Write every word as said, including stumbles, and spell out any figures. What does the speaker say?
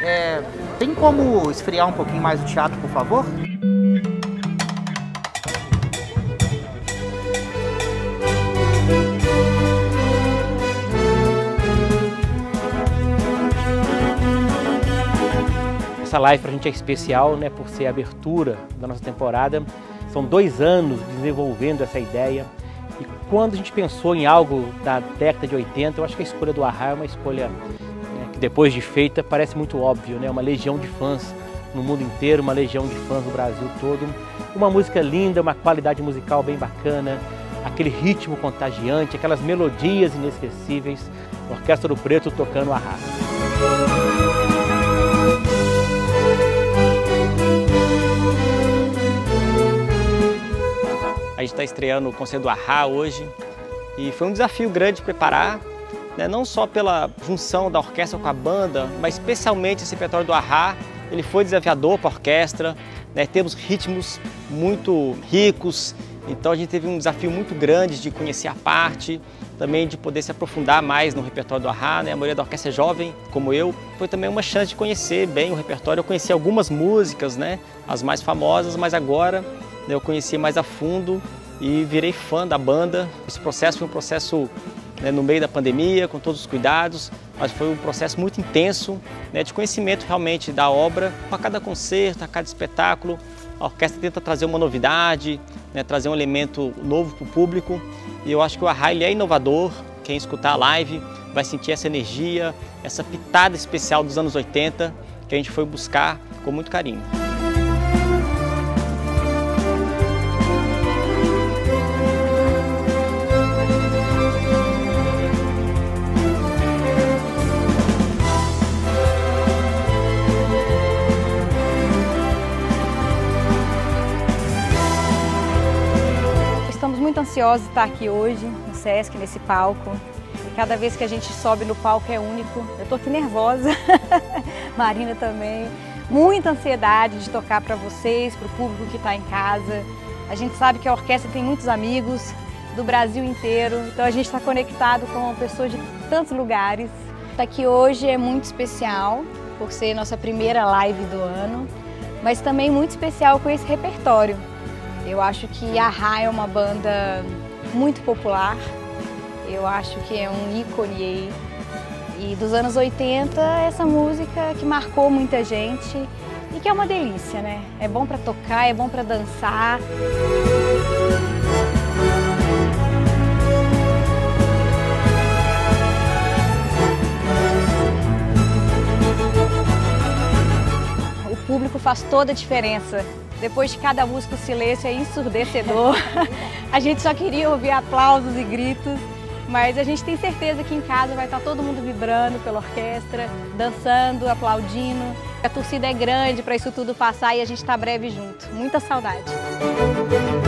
É, tem como esfriar um pouquinho mais o teatro, por favor? Essa live pra gente é especial, né, por ser a abertura da nossa temporada. São dois anos desenvolvendo essa ideia. E quando a gente pensou em algo da década de oitenta, eu acho que a escolha do A-ha é uma escolha, né, que depois de feita parece muito óbvio, né? Uma legião de fãs no mundo inteiro, uma legião de fãs no Brasil todo. Uma música linda, uma qualidade musical bem bacana, aquele ritmo contagiante, aquelas melodias inesquecíveis. Orquestra Ouro Preto tocando A-ha. A gente está estreando o concerto do A-ha hoje e foi um desafio grande preparar, né, não só pela junção da orquestra com a banda, mas especialmente esse repertório do A-ha. Ele foi desafiador para a orquestra, né, temos ritmos muito ricos, então a gente teve um desafio muito grande de conhecer a parte, também de poder se aprofundar mais no repertório do A-ha, né? A maioria da orquestra é jovem, como eu. Foi também uma chance de conhecer bem o repertório. Eu conheci algumas músicas, né, as mais famosas, mas agora eu conheci mais a fundo e virei fã da banda. Esse processo foi um processo, né, no meio da pandemia, com todos os cuidados, mas foi um processo muito intenso, né, de conhecimento realmente da obra. A cada concerto, a cada espetáculo, a orquestra tenta trazer uma novidade, né, trazer um elemento novo para o público. E eu acho que o A-ha ele é inovador. Quem escutar a live vai sentir essa energia, essa pitada especial dos anos oitenta que a gente foi buscar com muito carinho. Estamos muito ansiosos de estar aqui hoje, no Sesc, nesse palco. E cada vez que a gente sobe no palco é único. Eu estou aqui nervosa, Marina também. Muita ansiedade de tocar para vocês, para o público que está em casa. A gente sabe que a orquestra tem muitos amigos do Brasil inteiro, então a gente está conectado com pessoas de tantos lugares. Estar aqui hoje é muito especial, por ser nossa primeira live do ano, mas também muito especial com esse repertório. Eu acho que A-ha é uma banda muito popular, eu acho que é um ícone aí. E dos anos oitenta, essa música que marcou muita gente e que é uma delícia, né? É bom para tocar, é bom para dançar. O público faz toda a diferença. Depois de cada música, o silêncio é ensurdecedor. A gente só queria ouvir aplausos e gritos, mas a gente tem certeza que em casa vai estar todo mundo vibrando pela orquestra, dançando, aplaudindo. A torcida é grande para isso tudo passar e a gente está breve junto. Muita saudade.